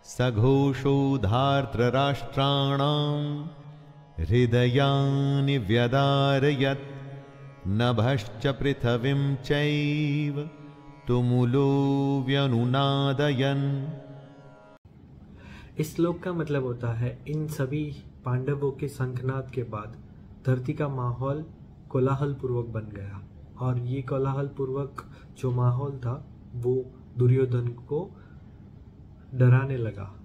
सघोषो धार्तराष्ट्राणां हृदयानि व्यदारयत् नभश्च पृथिवीं चैव तुमुलो व्यनुनादयन्। इस श्लोक का मतलब होता है, इन सभी पांडवों के शंखनाद के बाद धरती का माहौल कोलाहल पूर्वक बन गया, और ये कोलाहल पूर्वक जो माहौल था वो दुर्योधन को डराने लगा।